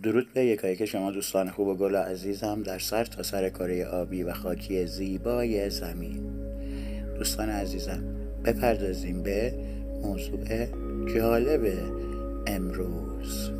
درود به یکایک شما دوستان خوب و گل و عزیزم در سر تا سر کره آبی و خاکی زیبای زمین. دوستان عزیزم، بپردازیم به موضوع جالب امروز.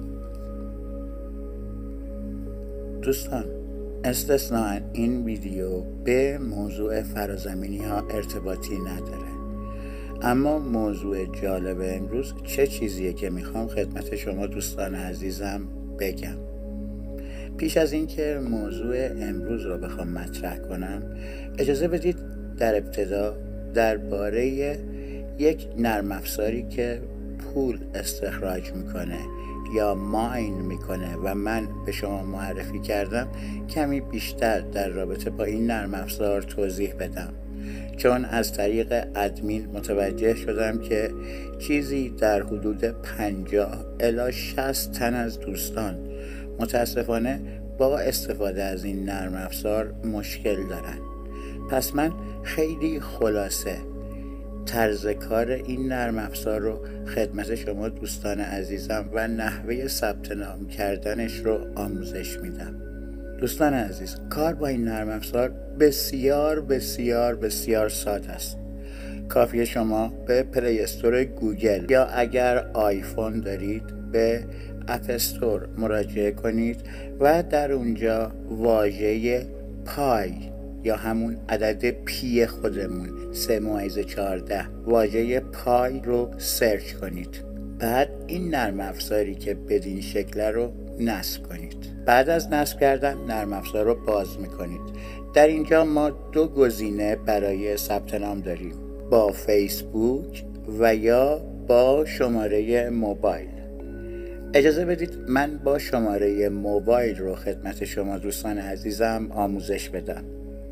دوستان، استثناء این ویدیو به موضوع فرازمینی ها ارتباطی نداره، اما موضوع جالب امروز چه چیزیه که میخوام خدمت شما دوستان عزیزم بگم. پیش از اینکه موضوع امروز رو بخوام مطرح کنم، اجازه بدید در ابتدا درباره یک نرم افزاری که پول استخراج میکنه یا ماین میکنه و من به شما معرفی کردم کمی بیشتر در رابطه با این نرم افزار توضیح بدم، چون از طریق ادمین متوجه شدم که چیزی در حدود 50 الی 60 تن از دوستان متاسفانه با استفاده از این نرم افزار مشکل دارن. پس من خیلی خلاصه طرز کار این نرم افزار رو خدمت شما دوستان عزیزم و نحوه ثبت نام کردنش رو آموزش میدم. دوستان عزیز، کار با این نرم افزار بسیار بسیار بسیار ساده است. کافیه شما به پلی استور گوگل یا اگر آیفون دارید به اپ استور مراجعه کنید و در اونجا واژه پای یا همون عدد پی خودمون 3.14 واژه پای رو سرچ کنید. بعد این نرم افزاری که بدین شکل رو نصب کنید. بعد از نصب کردن نرم افزار رو باز میکنید. در اینجا ما دو گزینه برای ثبت نام داریم، با فیسبوک و یا با شماره موبایل. اجازه بدید من با شماره موبایل رو خدمت شما دوستان عزیزم آموزش بدم.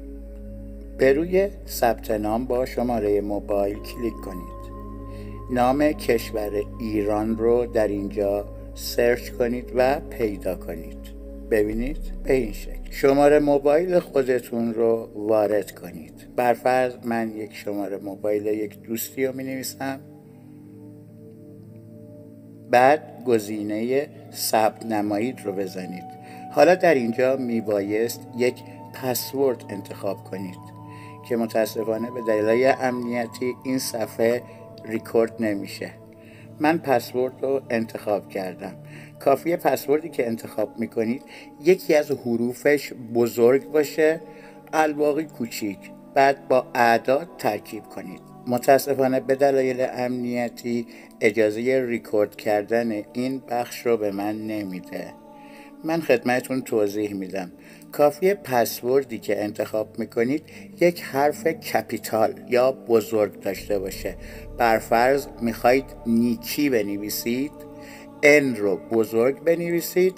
به روی ثبت نام با شماره موبایل کلیک کنید. نام کشور ایران رو در اینجا سرچ کنید و پیدا کنید. ببینید به این شکل شماره موبایل خودتون رو وارد کنید. برفرض من یک شماره موبایل یک دوستی رو می نویسم. بعد گزینه ثبت نمایید رو بزنید. حالا در اینجا می بایست یک پسورد انتخاب کنید که متاسفانه به دلایل امنیتی این صفحه ریکورد نمیشه. من پسورد رو انتخاب کردم. کافیه پسوردی که انتخاب میکنید یکی از حروفش بزرگ باشه، الباقی کوچیک، بعد با اعداد ترکیب کنید. متاسفانه به دلایل امنیتی اجازه ریکورد کردن این بخش رو به من نمیده. من خدمتون توضیح میدم. کافیه پسوردی که انتخاب میکنید یک حرف کپیتال یا بزرگ داشته باشه. برفرض میخواید نیکی بنویسید، ان رو بزرگ بنویسید،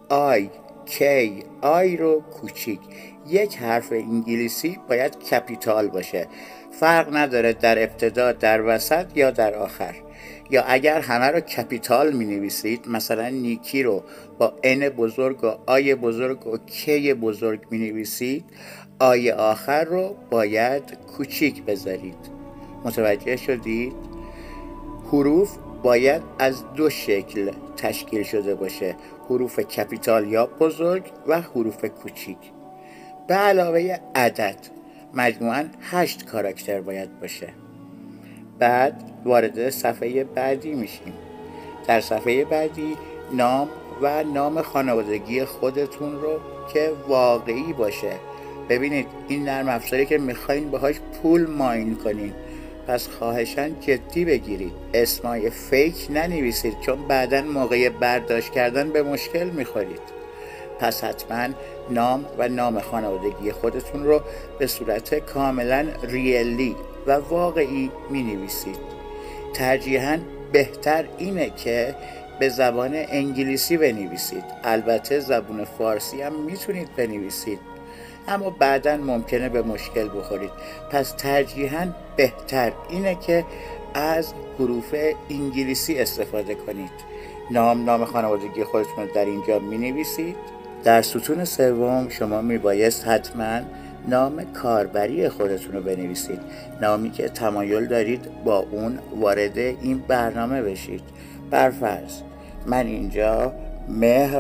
آی رو کوچیک. یک حرف انگلیسی باید کپیتال باشه. فرق نداره در ابتدا، در وسط یا در آخر. یا اگر همه رو کپیتال می نویسید، مثلا نیکی رو با ان بزرگ و آی بزرگ و کی بزرگ می نویسید، آی آخر رو باید کوچیک بذارید. متوجه شدید؟ حروف باید از دو شکل تشکیل شده باشه، حروف کپیتال یا بزرگ و حروف کوچیک. به علاوه عدد مجموعاً 8 کاراکتر باید باشه. بعد وارد صفحه بعدی میشیم. در صفحه بعدی نام و نام خانوادگی خودتون رو که واقعی باشه. ببینید این نرم افزاری که میخواین باهاش پول ماین کنین، پس خواهشاً جدی بگیرید. اسمای فیک ننویسید، چون بعداً موقع برداشت کردن به مشکل میخورید. پس حتما نام و نام خانوادگی خودتون رو به صورت کاملا ریلی و واقعی می نویسید. ترجیحاً بهتر اینه که به زبان انگلیسی بنویسید. البته زبان فارسی هم میتونید بنویسید، اما بعداً ممکنه به مشکل بخورید. پس ترجیحاً بهتر اینه که از حروف انگلیسی استفاده کنید. نام خانوادگی خودتون رو در اینجا می نویسید. در ستون سوم شما میبایست حتما نام کاربری خودتون رو بنویسید، نامی که تمایل دارید با اون وارد این برنامه بشید. برفرض من اینجا مهر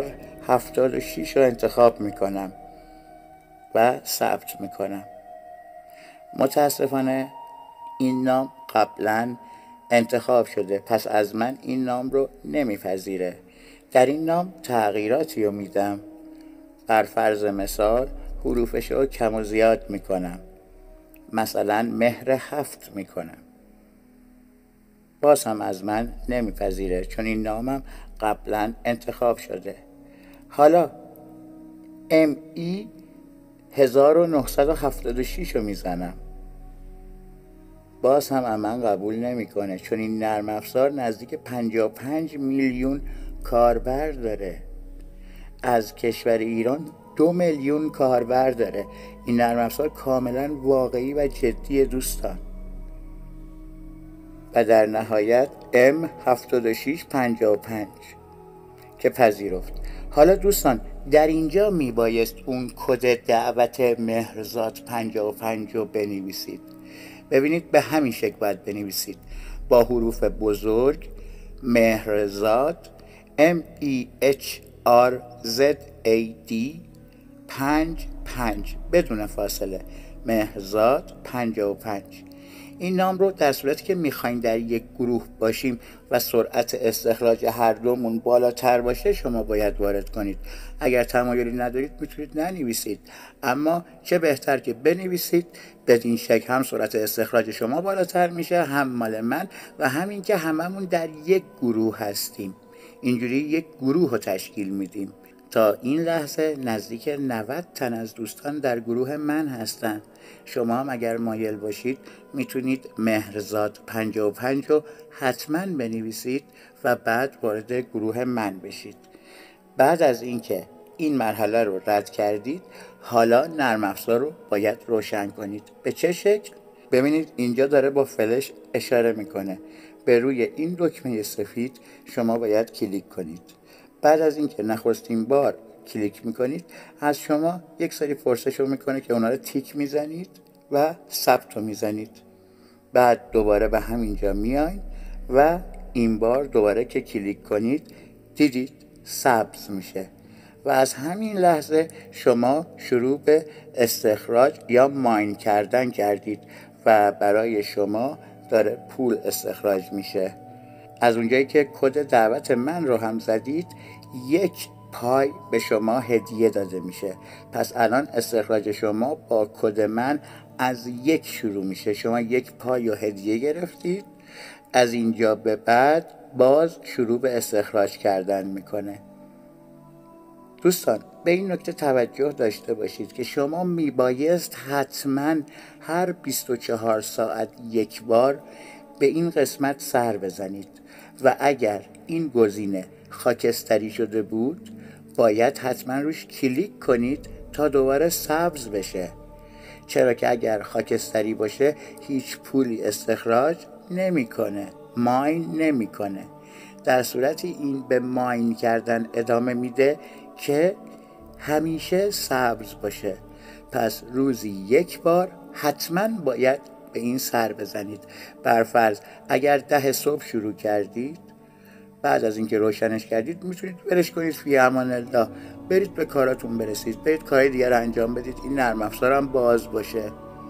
76 رو انتخاب میکنم و ثبت میکنم. متاسفانه این نام قبلا انتخاب شده، پس از من این نام رو نمیپذیره. در این نام تغییراتی رو میدم. بر فرض مثال حروفش رو کم و زیاد میکنم، مثلا مهر 7 میکنم. باز هم از من نمیپذیره چون این نامم قبلا انتخاب شده. حالا ME 1976 رو میزنم، باز هم من قبول نمیکنه چون این نرم افزار نزدیک 55 میلیون کاربر داره. از کشور ایران 2 میلیون کاربر داره. این نرم افزار کاملا واقعی و جدی دوستان. و در نهایت M7655 که پذیرفت. حالا دوستان در اینجا میبایست اون کد دعوت مهرزاد 55 رو بنویسید. ببینید به همین شکل باید بنویسید، با حروف بزرگ مهرزاد MEHRZAD 55 بدون فاصله، مهرزاد 55. این نام رو در صورتی که میخواین در یک گروه باشیم و سرعت استخراج هر دومون بالاتر باشه شما باید وارد کنید. اگر تمایلی ندارید میتونید ننویسید، اما چه بهتر که بنویسید. بدین شکل هم سرعت استخراج شما بالاتر میشه، هم مال من، و همین که هممون در یک گروه هستیم. اینجوری یک گروه رو تشکیل میدیم. تا این لحظه نزدیک 90 تن از دوستان در گروه من هستن. شما هم اگر مایل باشید میتونید مهرزاد 55 رو حتما بنویسید و بعد وارد گروه من بشید. بعد از اینکه این مرحله رو رد کردید، حالا نرم افزار رو باید روشن کنید. به چه شکل؟ ببینید اینجا داره با فلش اشاره میکنه. به روی این دکمه سفید شما باید کلیک کنید. بعد از اینکه نخستین بار کلیک میکنید، از شما یک سری پرسش رو میکنه که اونا رو تیک میزنید و ثبت رو میزنید. بعد دوباره به همینجا میاین و این بار دوباره که کلیک کنید دیدید سبز میشه و از همین لحظه شما شروع به استخراج یا ماین کردن کردید و برای شما داره پول استخراج میشه. از اونجایی که کد دعوت من رو هم زدید 1 پای به شما هدیه داده میشه. پس الان استخراج شما با کد من از 1 شروع میشه. شما 1 پای رو هدیه گرفتید، از اینجا به بعد باز شروع به استخراج کردن میکنه. دوستان به این نکته توجه داشته باشید که شما میبایست حتما هر 24 ساعت یک بار به این قسمت سر بزنید و اگر این گزینه خاکستری شده بود باید حتما روش کلیک کنید تا دوباره سبز بشه، چرا که اگر خاکستری باشه هیچ پولی استخراج نمیکنه، ماین نمیکنه. در صورتی این به ماین کردن ادامه میده که همیشه سبز باشه. پس روزی 1 بار حتما باید به این سر بزنید. برفرض اگر 10 صبح شروع کردید، بعد از اینکه روشنش کردید میتونید برش کنید فی امان الله، برید به کاراتون برسید، برید کارهای دیگر انجام بدید، این نرم افزار هم باز باشه.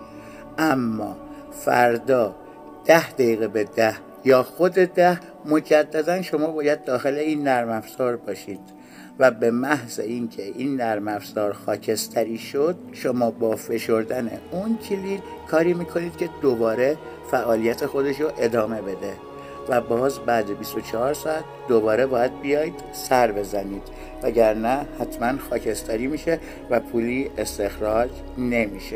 اما فردا 10 دقیقه به 10 یا خود 10 مجددا شما باید داخل این نرم افزار باشید و به محض اینکه این نرم افزار خاکستری شد شما با فشردن اون کلید کاری میکنید که دوباره فعالیت خودش رو ادامه بده و باز بعد 24 ساعت دوباره باید بیاید سر بزنید، وگرنه حتما خاکستری میشه و پولی استخراج نمیشه.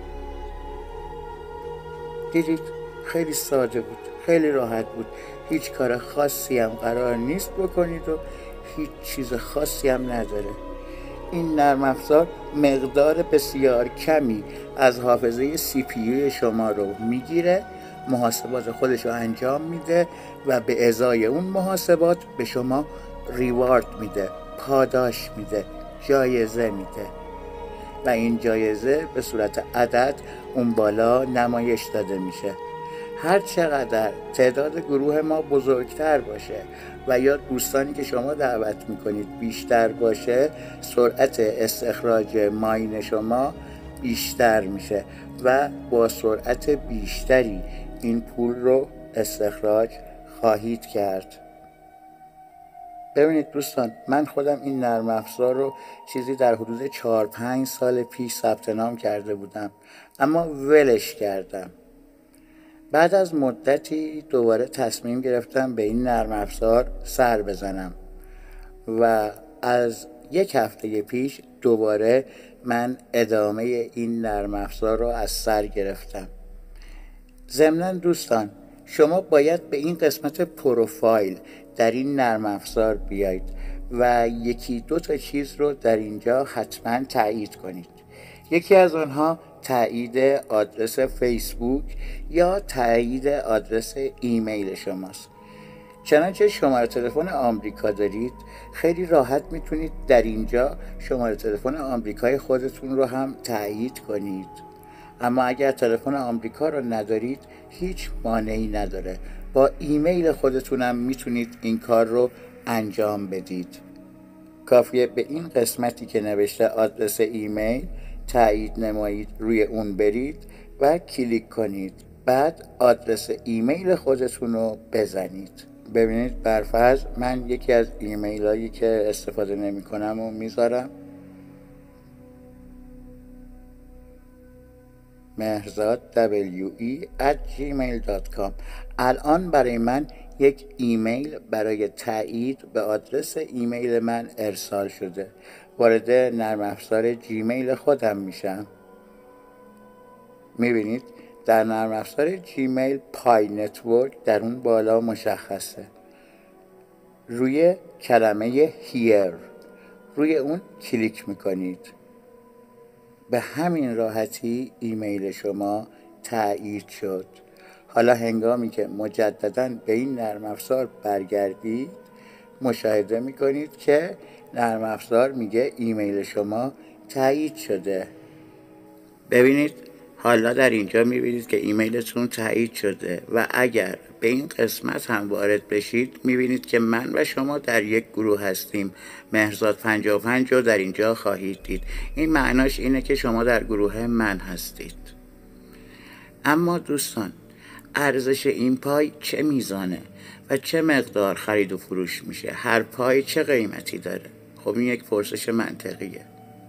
دیدید خیلی ساده بود، خیلی راحت بود، هیچ کار خاصی هم قرار نیست بکنید و هیچ چیز خاصی هم نداره. این نرم افزار مقدار بسیار کمی از حافظه CPU شما رو میگیره، محاسبات خودش رو انجام میده و به ازای اون محاسبات به شما ریوارد میده، پاداش میده، جایزه میده و این جایزه به صورت عدد اون بالا نمایش داده میشه. هر چقدر تعداد گروه ما بزرگتر باشه و یا دوستانی که شما دعوت میکنید بیشتر باشه، سرعت استخراج ماین شما بیشتر میشه و با سرعت بیشتری این پول رو استخراج خواهید کرد. ببینید دوستان، من خودم این نرم افزار رو چیزی در حدود 4-5 سال پیش ثبت نام کرده بودم، اما ولش کردم. بعد از مدتی دوباره تصمیم گرفتم به این نرم افزار سر بزنم و از 1 هفته پیش دوباره من ادامه این نرم افزار رو از سر گرفتم. ضمناً دوستان، شما باید به این قسمت پروفایل در این نرم افزار بیایید و 1-2 تا چیز رو در اینجا حتما تایید کنید. یکی از آنها تایید آدرس فیسبوک یا تایید آدرس ایمیل شماست. چنانچه شماره تلفن آمریکا دارید، خیلی راحت میتونید در اینجا شماره تلفن آمریکای خودتون رو هم تایید کنید. اما اگر تلفن آمریکا رو ندارید، هیچ مانعی نداره، با ایمیل خودتونم میتونید این کار رو انجام بدید. کافیه به این قسمتی که نوشته آدرس ایمیل تایید نمایید، روی اون برید و کلیک کنید، بعد آدرس ایمیل خودتون رو بزنید. ببینید برفرض من یکی از ایمیل هایی که استفاده نمی کنم رو میذارم، mehrzad@gmail.com. الان برای من یک ایمیل برای تایید به آدرس ایمیل من ارسال شده. وارد نرم افزار جیمیل خودم میشم. میبینید در نرم افزار جیمیل پای نتورک در اون بالا مشخصه. روی کلمه هیر روی اون کلیک میکنید. به همین راحتی ایمیل شما تایید شد. حالا هنگامی که مجدداً به این نرم افزار برگردید، مشاهده میکنید که نرم افزار میگه ایمیل شما تایید شده. ببینید حالا در اینجا میبینید که ایمیلتون تایید شده و اگر به این قسمت هم وارد بشید میبینید که من و شما در یک گروه هستیم. مهرزاد 55 رو در اینجا خواهید دید. این معناش اینه که شما در گروه من هستید. اما دوستان، ارزش این پای چه میزانه و چه مقدار خرید و فروش میشه؟ هر پای چه قیمتی داره؟ خب این یک پرسش منطقیه.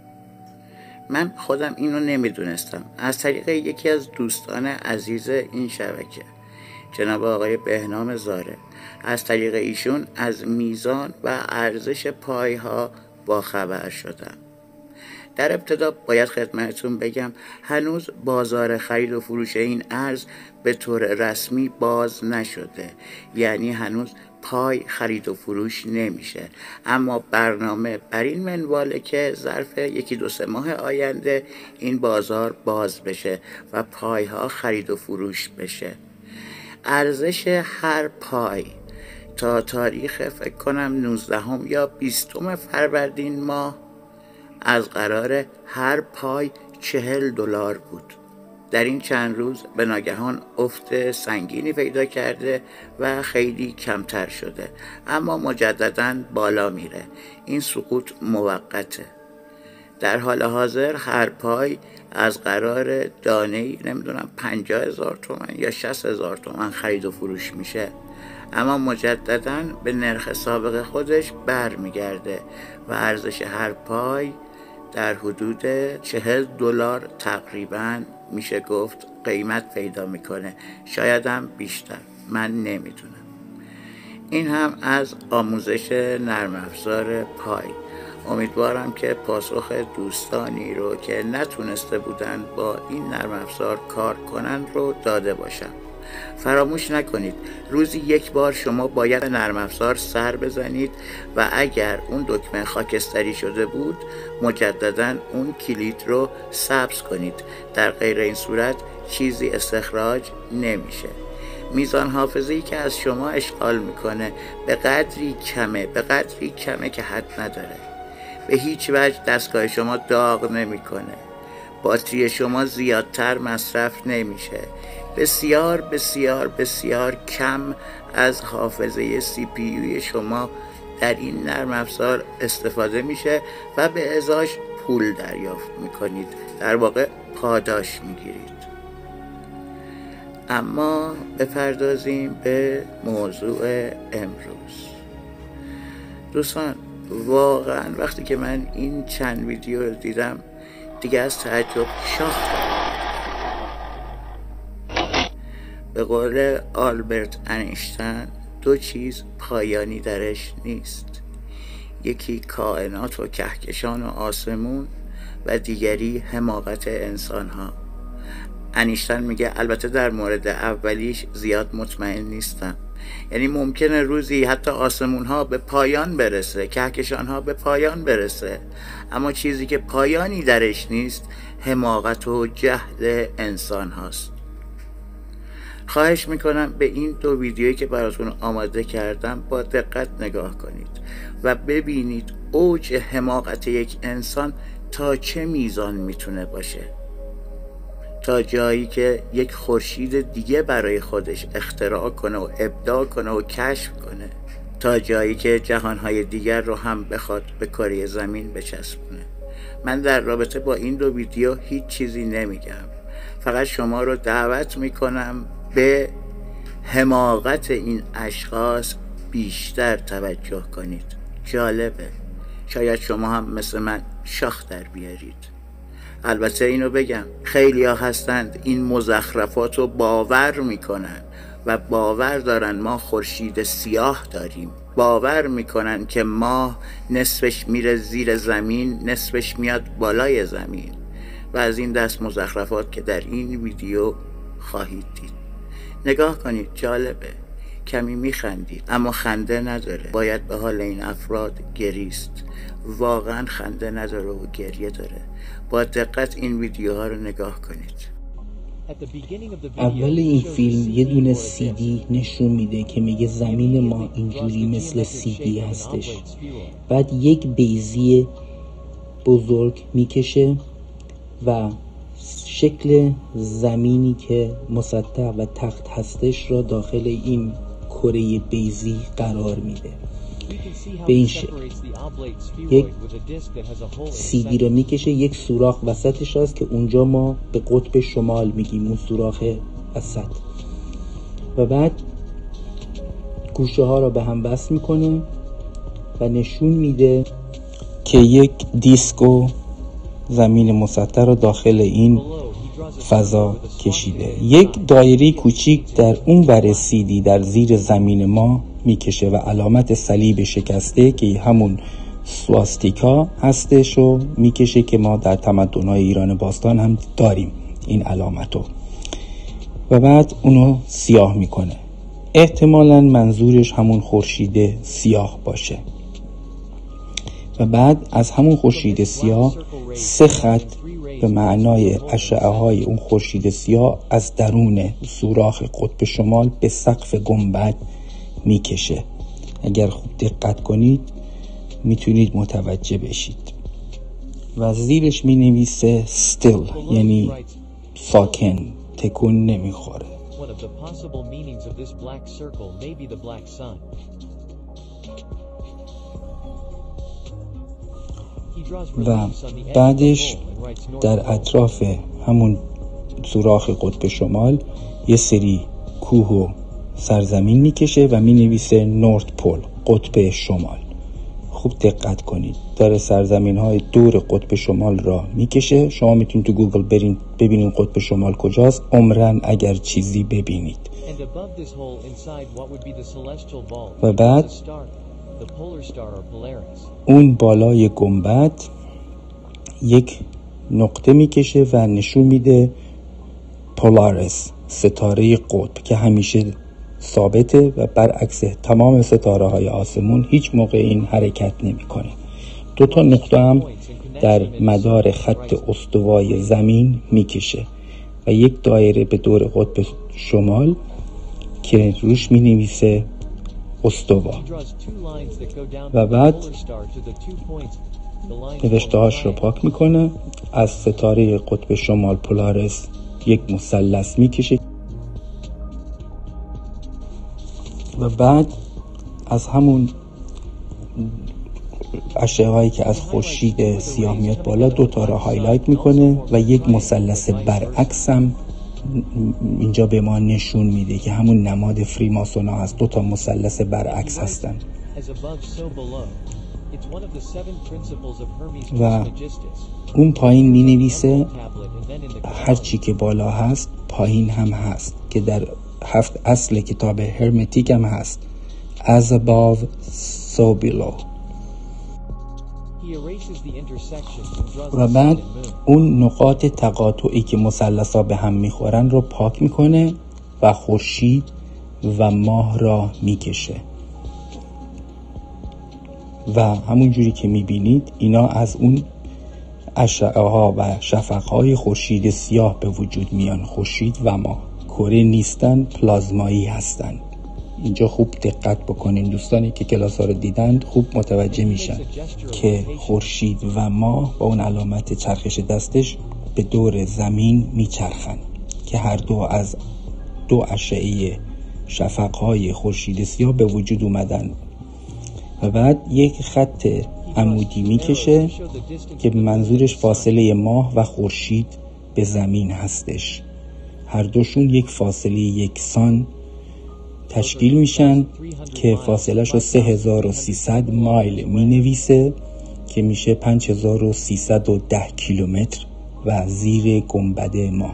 من خودم اینو نمیدونستم. از طریق یکی از دوستان عزیز این شبکه، جناب آقای بهنام زاره، از طریق ایشون از میزان و ارزش پایها باخبر شدم. در ابتدا باید خدمتتون بگم هنوز بازار خرید و فروش این ارز به طور رسمی باز نشده، یعنی هنوز پای خرید و فروش نمیشه، اما برنامه بر این منواله که ظرف 1-2-3 ماه آینده این بازار باز بشه و پایها خرید و فروش بشه. ارزش هر پای تا تاریخ فکر کنم 19 یا 20 فروردین ماه از قرار هر پای $40 بود. در این چند روز به ناگهان افت سنگینی پیدا کرده و خیلی کمتر شده، اما مجدداً بالا میره. این سقوط موقته. در حال حاضر هر پای از قرار دانه‌ای نمیدونم 50,000 تومان یا 60,000 تومان خرید و فروش میشه، اما مجدداً به نرخ سابق خودش برمیگرده و ارزش هر پای در حدود $40 تقریباً میشه گفت قیمت پیدا میکنه، شاید هم بیشتر، من نمیدونم. این هم از آموزش نرم افزار پای. امیدوارم که پاسخ دوستانی رو که نتونسته بودن با این نرم افزار کار کنن رو داده باشم. فراموش نکنید روزی 1 بار شما باید نرم افزار سر بزنید و اگر اون دکمه خاکستری شده بود مجددا اون کلید رو سبز کنید. در غیر این صورت چیزی استخراج نمیشه. میزان حافظه‌ای که از شما اشغال میکنه به قدری کمه که حد نداره. به هیچ وجه دستگاه شما داغ نمیکنه. باتری شما زیادتر مصرف نمیشه. بسیار بسیار بسیار کم از حافظه CPU شما در این نرم افزار استفاده میشه و به ازاش پول دریافت میکنید، در واقع پاداش میگیرید. اما بپردازیم به موضوع امروز. دوستان، واقعا وقتی که من این چند ویدیو رو دیدم دیگه از تعجب شاختم. به قول آلبرت انیشتین 2 چیز پایانی درش نیست، یکی کائنات و کهکشان و آسمون و دیگری حماقت انسان ها. انیشتین میگه البته در مورد اولیش زیاد مطمئن نیستم، یعنی ممکنه روزی حتی آسمون ها به پایان برسه، کهکشان ها به پایان برسه، اما چیزی که پایانی درش نیست حماقت و جهل انسان هاست. خواهش میکنم به این 2 ویدیویی که براتون آماده کردم با دقت نگاه کنید و ببینید اوج حماقت یک انسان تا چه میزان میتونه باشه، تا جایی که یک خورشید دیگه برای خودش اختراع کنه و ابداع کنه و کشف کنه، تا جایی که جهانهای دیگر رو هم بخواد به کره زمین بچسبونه. من در رابطه با این 2 ویدیو هیچ چیزی نمیگم، فقط شما رو دعوت میکنم به حماقت این اشخاص بیشتر توجه کنید. جالبه، شاید شما هم مثل من شاخ در بیارید. البته اینو بگم، خیلی ها هستند این مزخرفات رو باور میکنن و باور دارن ما خورشید سیاه داریم، باور میکنن که ماه نصفش میره زیر زمین، نصفش میاد بالای زمین و از این دست مزخرفات که در این ویدیو خواهید دید. نگاه کنید، جالبه، کمی میخندید اما خنده نداره. باید به حال این افراد گریست، واقعا خنده نداره و گریه داره. با دقت این ویدیوها رو نگاه کنید. اول این فیلم یه دونه CD نشون میده که میگه زمین ما اینجوری مثل CD هستش. بعد یک بیضی بزرگ میکشه و شکل زمینی که مسطح و تخت هستش را داخل این کره بیضی قرار میده. به این شکل یک CD رو میکشه، یک سوراخ وسطش هست که اونجا ما به قطب شمال میگیم، اون سوراخ وسط، و بعد گوشه ها رو به هم وصل میکنه و نشون میده که یک دیسک و زمین مسطح رو داخل این فضا کشیده. یک دایره کوچیک در اون ور CD در زیر زمین ما میکشه و علامت صلیب شکسته که همون سواستیکا هستش و میکشه که ما در تمدن‌های ایران باستان هم داریم این علامتو، و بعد اونو سیاه میکنه. احتمالاً منظورش همون خورشید سیاه باشه و بعد از همون خورشید سیاه 3 خط به معنای اشعه های اون خورشید سیاه از درون سوراخ قطب شمال به سقف گنبد میکشه. اگر خوب دقت کنید میتونید متوجه بشید. و زیرش مینویسه still، یعنی ساکن، تکون نمیخوره. و بعدش در اطراف همون سوراخ قطب شمال یه سری کوه و سرزمین میکشه و مینویسه نورت پول، قطب شمال. خوب دقت کنید، داره سرزمین های دور قطب شمال را میکشه. شما میتونید تو گوگل برین ببینید قطب شمال کجاست، عمرن اگر چیزی ببینید. و بعد اون بالای گنبد یک نقطه میکشه و نشون میده پولارس، ستاره قطب، که همیشه ثابته و برعکس تمام ستاره های آسمون هیچ موقع این حرکت نمیکنه. 2 تا نقطه هم در مدار خط استوای زمین میکشه و یک دایره به دور قطب شمال که روش مینویسه استوا. و بعد نوشته هاش رو پاک میکنه. از ستاره قطب شمال پولارس یک مثلث میکشه و بعد از همون اشعه هایی که از خورشید سیاه میاد بالا 2 تا را هایلایت میکنه و یک مثلث برعکس هم اینجا به ما نشون میده که همون نماد فریماسون ها هست. 2 تا مثلث برعکس هستن و اون پایین می نویسه هر چی که بالا هست پایین هم هست، که در 7 اصل کتاب هرمتیک هم هست. As above, so below. و بعد اون نقاط تقاطعی که مثلث‌ها به هم میخورن رو پاک میکنه و خورشید و ماه را میکشه و همون جوری که میبینید اینا از اون اشعه ها و شفق های خورشید سیاه به وجود میان. خورشید و ماه کره نیستن، پلازمایی هستن. اینجا خوب دقت بکنین، دوستانی که کلاس ها رو دیدند خوب متوجه میشن که خورشید و ماه با اون علامت چرخش دستش به دور زمین میچرخن که هر دو از 2 اشعه شفق های خورشید سیاه به وجود اومدن. و بعد یک خط عمودی میکشه که منظورش فاصله ماه و خورشید به زمین هستش. هر دوشون یک فاصله یکسان تشکیل میشن که فاصلهش رو 3300 مایل می نویسه که میشه 5310 کیلومتر و زیر گنبد ماه.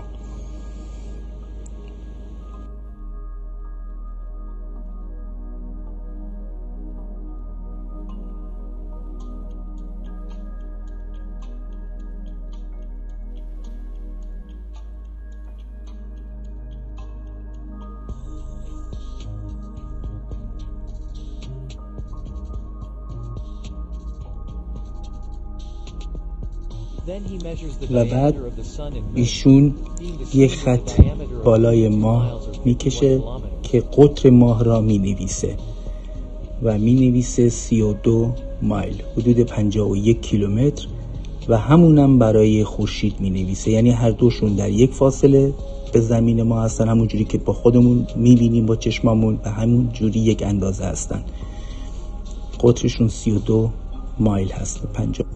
و بعد ایشون یک خط بالای ماه میکشه که قطر ماه را مینویسه و مینویسه 32 مایل، حدود 51 کیلومتر و همونم برای خورشید مینویسه. یعنی هر دوشون در یک فاصله به زمین ما هستن، همون جوری که با خودمون میبینیم با چشممون و همون جوری یک اندازه هستن. قطرشون 32 مایل هست. 50.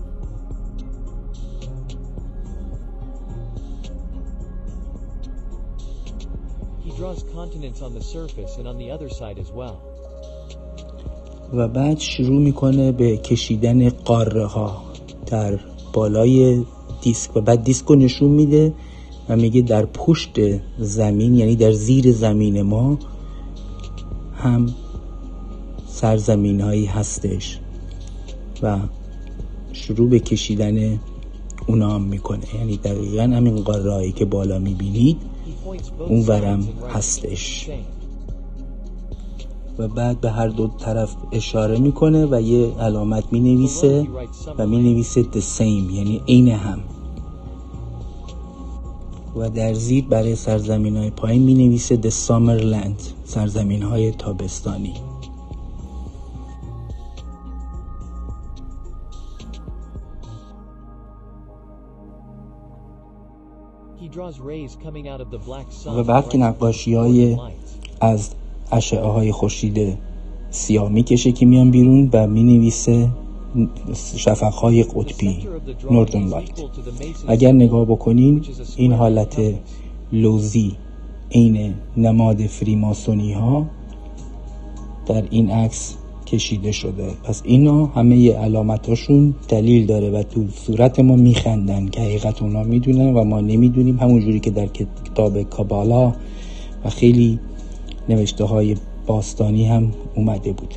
و بعد شروع میکنه به کشیدن قاره ها در بالای دیسک و بعد دیسک رو نشون میده و میگه در پشت زمین، یعنی در زیر زمین ما هم سرزمین هایی هستش و شروع به کشیدن اونا هم میکنه. یعنی دقیقا همین قاره هایی که بالا میبینید اون ورم هستش و بعد به هر دو طرف اشاره میکنه و یه علامت مینویسه و مینویسه the same، یعنی عین هم. و در زیر برای سرزمین های پایین مینویسه the summer land، سرزمین های تابستانی. و بعد که نقاشی های از اشعه های خورشید سیاه میکشه که میان بیرون و مینویسه شفق های قطبی نوردن لایت. اگر نگاه بکنین این حالت لوزی عین نماد فریماسونی ها در این عکس کشیده شده. پس اینا همه علامتاشون دلیل داره و تو صورت ما میخندن که حقیقت اونا میدونن و ما نمیدونیم، همون جوری که در کتاب کابالا و خیلی نوشته های باستانی هم اومده بوده.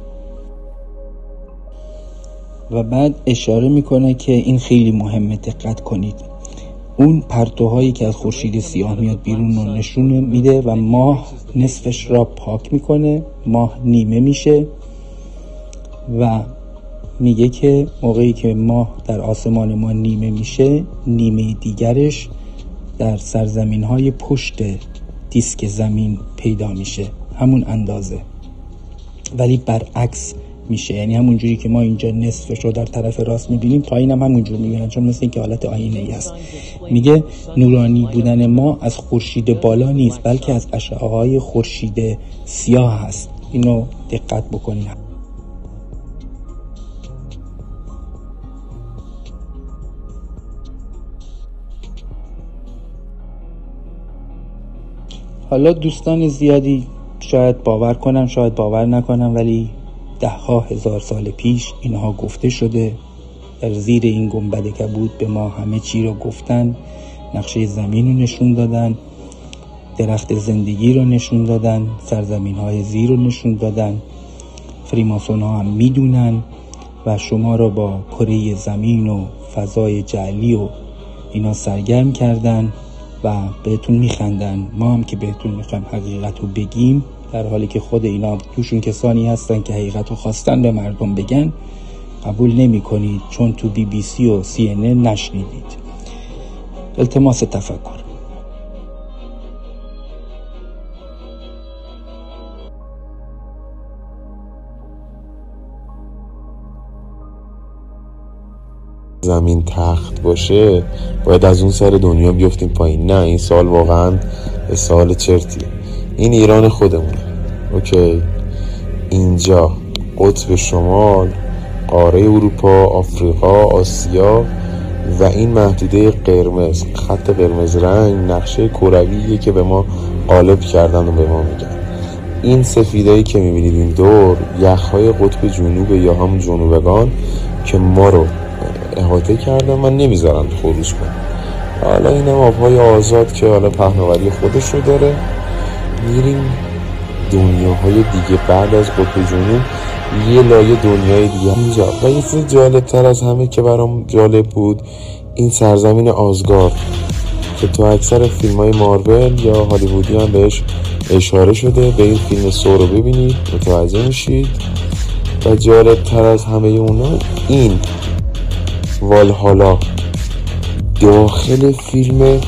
و بعد اشاره میکنه که این خیلی مهمه، دقت کنید. اون پرتوهایی که از خورشید سیاه میاد بیرون رو نشون میده و ماه نصفش را پاک میکنه، ماه نیمه میشه و میگه که موقعی که ماه در آسمان ما نیمه میشه، نیمه دیگرش در سرزمین های پشت دیسک زمین پیدا میشه، همون اندازه ولی برعکس میشه. یعنی همون جوری که ما اینجا نصفش رو در طرف راست میبینیم پایین هم همون جور میبینن، چون مثل این که حالت آینه ای هست. میگه نورانی بودن ما از خورشید بالا نیست بلکه از اشعه های خورشید سیاه هست. اینو دقت بکنین. حالا دوستان زیادی شاید باور کنن شاید باور نکنن، ولی 10,000 سال پیش اینها گفته شده. در زیر این گنبد کبود به ما همه چی رو گفتن. نقشه زمین رو نشون دادن، درخت زندگی رو نشون دادن، سرزمین های زیر رو نشون دادن. فریماسون ها هم میدونن و شما رو با کره زمین و فضای جعلی و اینا سرگرم کردن و بهتون میخندن. ما هم که بهتون میخوایم حقیقت رو بگیم، در حالی که خود اینا توشون کسانی هستن که حقیقت رو خواستن به مردم بگن، قبول نمی کنید چون تو BBC و CNN نشنیدید. التماس تفکر. زمین تخت باشه باید از اون سر دنیا بیفتیم پایین. نه، این سال واقعا سال چرتیه. این ایران خودمونه. اوکی، اینجا قطب شمال، قاره اروپا، آفریقا، آسیا و این محدوده قرمز، خط قرمز رنگ، نقشه کرویه که به ما غالب کردن و به ما میگن. این سفیدایی که میبینید این دور یخهای قطب جنوب یا همون جنوبگان که ما رو احاطه کردن و نمیذارن خروج کنن. حالا این هم آبهای آزاد که حالا پهناوری خودش رو داره. میریم دنیاهای دیگه بعد از قطب جنوب، یه لایه دنیای دیگه اینجا. و یه چیز جالب تر از همه که برام جالب بود، این سرزمین آزگارد که تو اکثر فیلم های مارول یا هالیوودی هم بهش اشاره شده. به این فیلم سو رو ببینید متوجه میشید. و جالب تر از همه اونا این والهالا داخل فیلم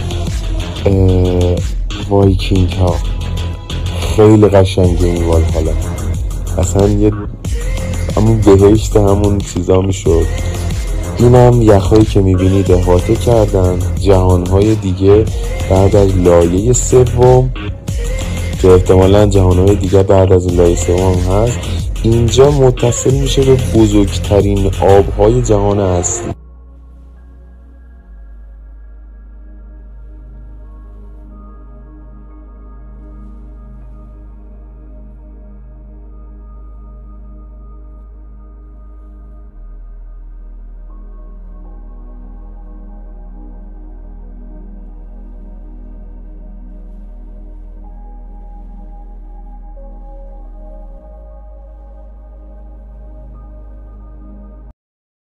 وایکینگ ها. خیلی قشنگه این والهالا، اصلا یه همون بهشت همون چیزا میشد. این هم یخهایی که میبینید احاطه کردن جهانهای دیگه بعد از لایه سوم که احتمالا جهانهای دیگه بعد از لایه سوم هست. اینجا متصل میشه به بزرگترین آبهای جهان هستی.